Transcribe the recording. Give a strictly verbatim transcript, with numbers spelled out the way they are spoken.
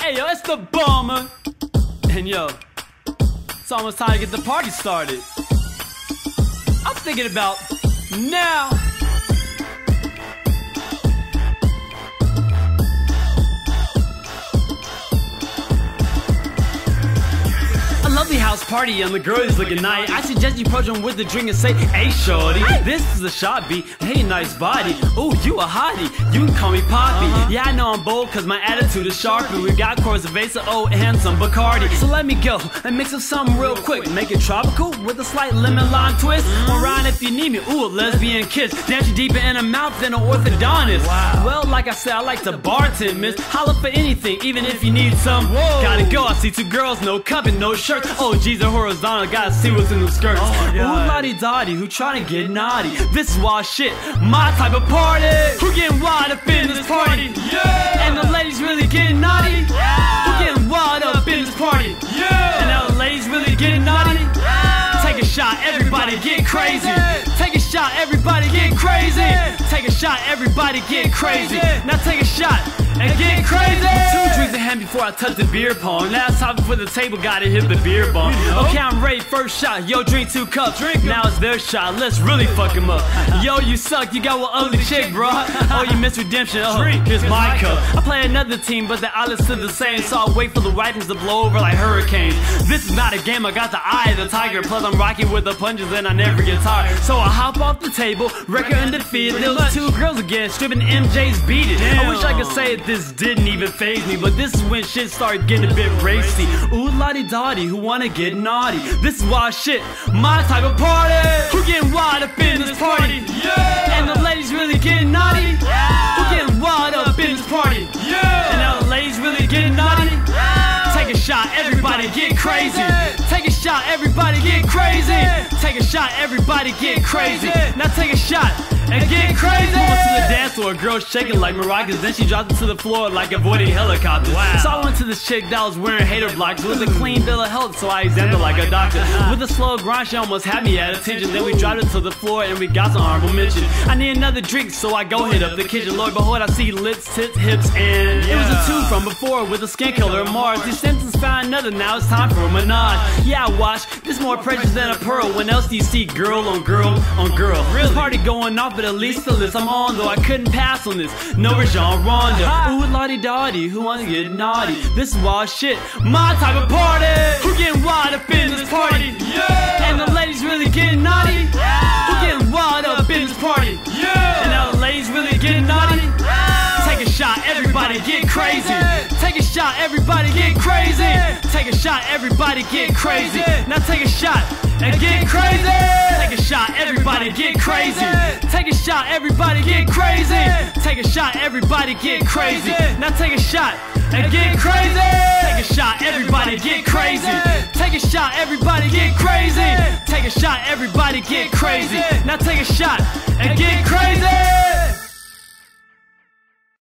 Hey yo, it's the Bomber. And yo, it's almost time to get the party started. I'm thinking about now. A lovely house party and the girl is looking nice. I suggest you approach them with the drink and say, hey shorty, this is a shot beat. Hey, nice body. Ooh, you a hottie. You can call me Poppy. Uh-huh. Yeah, I know I'm bold cause my attitude is sharp. And we got Corsavesa, oh, and some Bacardi. So let me go and mix up something real quick. Make it tropical with a slight lemon lime twist. Or rhyme if you need me. Ooh, a lesbian kiss. Dance you deeper in the mouth than an orthodontist. Wow. Well, like I said, I like to bartend, miss. Holla for anything, even if you need some. Whoa. Gotta go, I see two girls, no cupping, no shirt. Oh, geez, they're horizontal, gotta see what's in the skirts. Oh, ooh, lottie-dottie, who tryna get naughty? This is wild shit, my type of party. Who getting wild up in this party? Yeah! And the ladies really getting naughty? Yeah! Who getting wild up in this party? Yeah! And now the ladies really getting naughty? Yeah! Take a shot, everybody get crazy. Take a shot, everybody get crazy. Take a shot, everybody get crazy. Now take a shot and get crazy. Two drinks in hand before I touch the beer pong. Last time before the table, gotta hit the beer bong. Okay, I'm ready, first shot. Yo, drink two cups. Drink now it's their shot. Let's really fuck them up. Yo, you suck. You got one ugly chick, bro. Oh, you missed redemption. Oh, here's my cup. I play another team, but the outlets still the same. So I wait for the rifles to blow over like hurricanes. This is not a game. I got the eye of the tiger. Plus I'm rocking with the punches and I never get tired. So I hop off the table, record undefeated. Those two girls again, stripping M J's beat it. Damn. I wish I could say this didn't even faze me, but this is when shit started getting a bit racy. Ooh, lottie-dottie, who wanna get naughty? This is wild shit, my type of party. Who getting wild up in this party? Yeah! And the ladies really getting naughty? Yeah! Who getting wild up in this party? Yeah! And now the ladies really getting naughty? Yeah! Take a shot, everybody get crazy. Take a shot, everybody get crazy. Take a shot, everybody get crazy. Now take a shot and get crazy. Pull up to the dance floor, a girl shaking like maracas. Then she dropped it to the floor like avoiding helicopters. Wow. So I went to this chick that was wearing hater blocks with a clean bill of health, so I examined her like a doctor. With a slow grind, she almost had me at attention. Then we dropped it to the floor and we got some honorable mention. I need another drink, so I go hit up the kitchen. Lord behold, I see lips, tits, hips, and it was a two from before with a skin color of Mars. These symptoms found another, now it's time for a menage. Yeah, I watch, this more precious than a pearl. When else do you see girl on girl on girl? This party going off, but at least the list I'm on, though I couldn't pass on this. No Rajon Rondo. Ooh, lottie-dottie, who wanna get naughty? This is wild shit, my type of party. Who getting wild up in this party? Yeah! And the ladies really getting naughty? Yeah! Who getting wild up in this party? Yeah! And now the ladies really getting naughty? Yeah! Take a shot, everybody get crazy. Take a shot, everybody get crazy. Take a shot, everybody get crazy. Now take a shot and get crazy. Take a shot, everybody get crazy. Take a shot, everybody get crazy. Take a shot, everybody get crazy. Now take a shot and get crazy. Take a shot, everybody get crazy. Take a shot, everybody get crazy. Take a shot, everybody get crazy. Now take a shot and get crazy.